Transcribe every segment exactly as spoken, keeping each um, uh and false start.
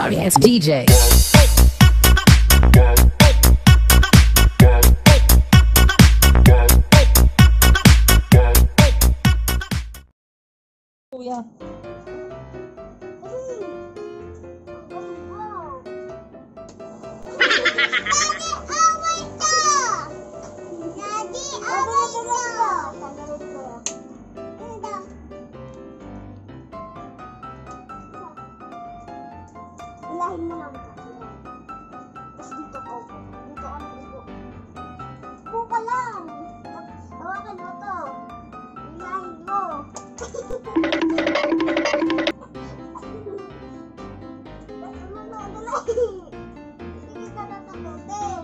sorry ass D J. Kuya. Ilahin mo lang ito. Tapos dito ko. Dito ka na upo. Upo ka lang. Hawakan mo ito. Ilahin mo. Tapos mo na, dali. Hindi ka natakutin.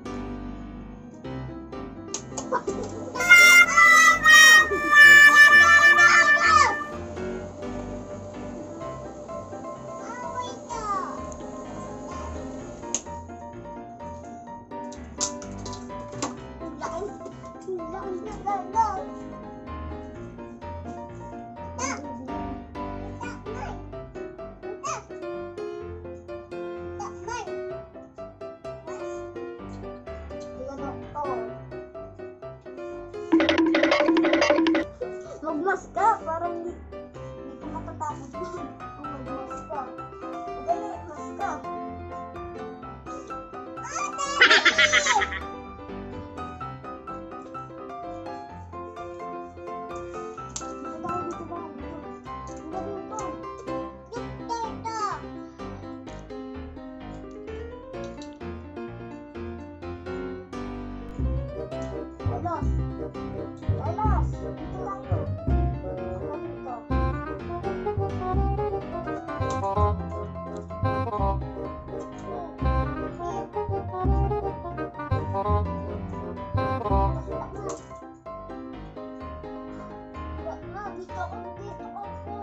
Magmas ka, parang hindi, hindi ka matatapos yun. Magmas ka. Dali, mas ka. Alas, dito lang yun. Dito ako, dito ako.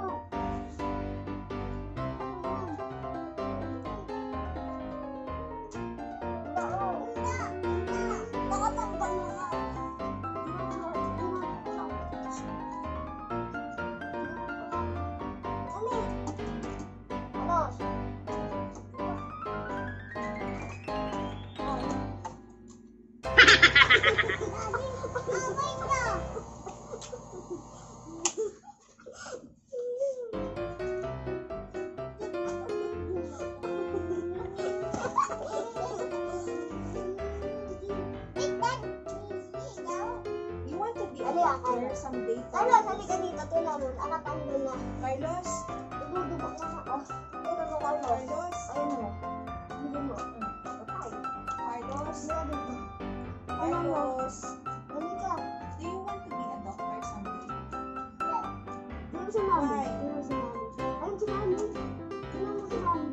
Someday. Carlos, halika dito. Tingnan mo. Nakatanggal na. Carlos? Idudubok na ako. Tingnan mo, Carlos. Carlos? Ayun mo. Tingnan mo. Patay. Carlos? Halika dito. Carlos? Halika. Do you want to be a doctor someday? Tingnan mo si Mami. Why? Tingnan mo si Mami. Ayun si Mami. Tingnan mo si Mami.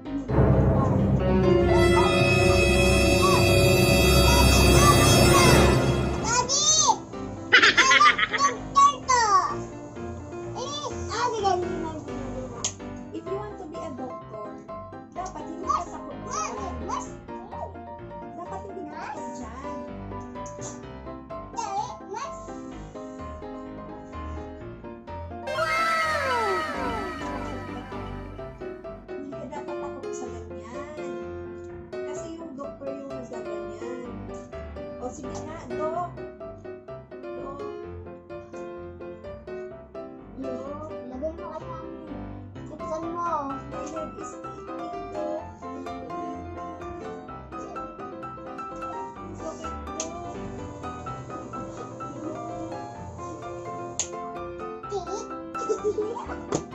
If you want to be a doctor, dapat hindi ka takot dyan. Dapat hindi ka takot dyan. Hindi ka dapat takot sa ganyan. Kasi yung doctor yung nagaganyan. O sige nga, Dok. Dok. Lagay mo kay Mami. Buksan mo. My leg is aching, Dok. Sakit, Dok. Tiit.